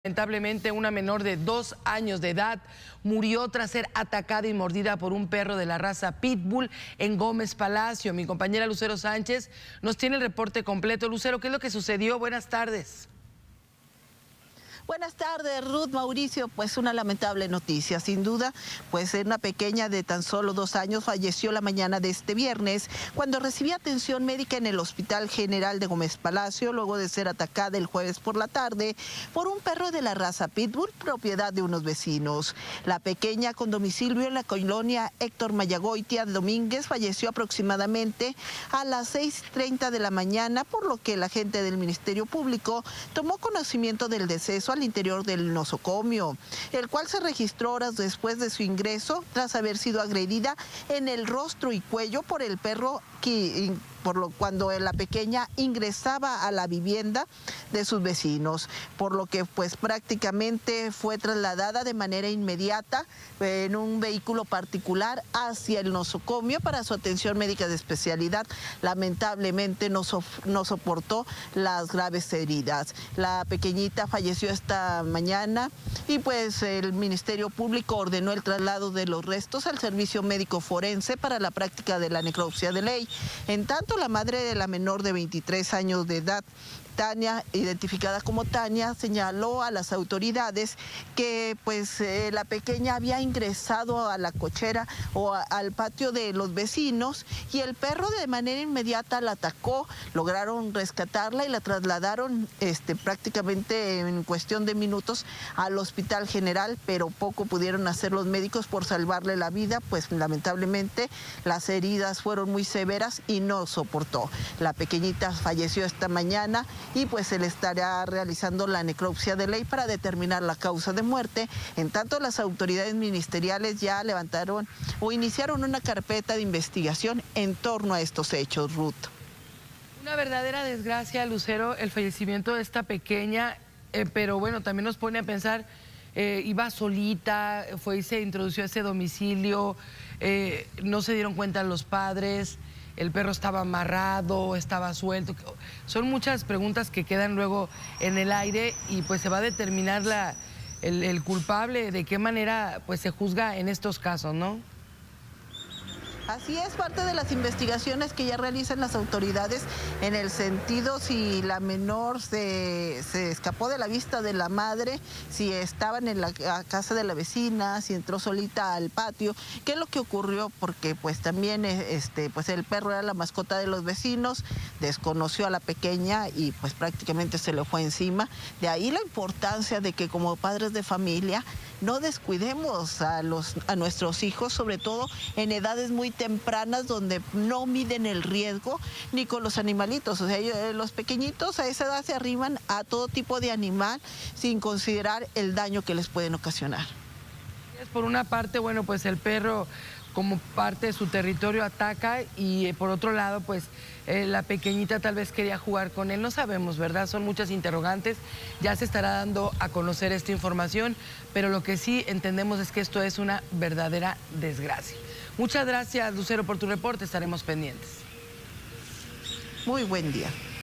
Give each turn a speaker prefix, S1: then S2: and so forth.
S1: Lamentablemente, una menor de 2 años de edad murió tras ser atacada y mordida por un perro de la raza Pitbull en Gómez Palacio. Mi compañera Lucero Sánchez nos tiene el reporte completo. Lucero, ¿qué es lo que sucedió? Buenas tardes.
S2: Buenas tardes, Ruth, Mauricio. Pues una lamentable noticia, sin duda, pues una pequeña de tan solo 2 años falleció la mañana de este viernes cuando recibía atención médica en el Hospital General de Gómez Palacio, luego de ser atacada el jueves por la tarde por un perro de la raza Pitbull, propiedad de unos vecinos. La pequeña, con domicilio en la colonia Héctor Mayagoitia Domínguez, falleció aproximadamente a las 6:30 de la mañana, por lo que el agente del Ministerio Público tomó conocimiento del deceso al interior del nosocomio, el cual se registró horas después de su ingreso tras haber sido agredida en el rostro y cuello por el perro cuando la pequeña ingresaba a la vivienda de sus vecinos, por lo que pues prácticamente fue trasladada de manera inmediata en un vehículo particular hacia el nosocomio para su atención médica de especialidad. Lamentablemente no soportó las graves heridas. La pequeñita falleció esta mañana y pues el Ministerio Público ordenó el traslado de los restos al servicio médico forense para la práctica de la necropsia de ley. En tanto, la madre de la menor de 23 años de edad, Tania, identificada como Tania, señaló a las autoridades que pues la pequeña había ingresado a la cochera o al patio de los vecinos y el perro de manera inmediata la atacó. Lograron rescatarla y la trasladaron prácticamente en cuestión de minutos al Hospital General, pero poco pudieron hacer los médicos por salvarle la vida, pues lamentablemente las heridas fueron muy severas y no soportó. La pequeñita falleció esta mañana y pues se le estará realizando la necropsia de ley para determinar la causa de muerte. En tanto, las autoridades ministeriales ya levantaron o iniciaron una carpeta de investigación en torno a estos hechos, Ruth.
S1: Una verdadera desgracia, Lucero, el fallecimiento de esta pequeña, pero bueno, también nos pone a pensar, iba solita, fue y se introdució a ese domicilio, no se dieron cuenta los padres. El perro estaba amarrado, estaba suelto. Son muchas preguntas que quedan luego en el aire y pues se va a determinar el culpable, de qué manera pues se juzga en estos casos, ¿no?
S2: Así es, parte de las investigaciones que ya realizan las autoridades en el sentido si la menor se escapó de la vista de la madre, si estaban en la casa de la vecina, si entró solita al patio, qué es lo que ocurrió, porque pues también pues el perro era la mascota de los vecinos, desconoció a la pequeña y pues prácticamente se le fue encima. De ahí la importancia de que como padres de familia no descuidemos a nuestros hijos, sobre todo en edades muy tempranas donde no miden el riesgo ni con los animalitos. O sea, los pequeñitos a esa edad se arriman a todo tipo de animal sin considerar el daño que les pueden ocasionar.
S1: Por una parte, bueno, pues el perro como parte de su territorio ataca y por otro lado, pues la pequeñita tal vez quería jugar con él. No sabemos, ¿verdad? Son muchas interrogantes. Ya se estará dando a conocer esta información, pero lo que sí entendemos es que esto es una verdadera desgracia. Muchas gracias, Lucero, por tu reporte. Estaremos pendientes.
S2: Muy buen día.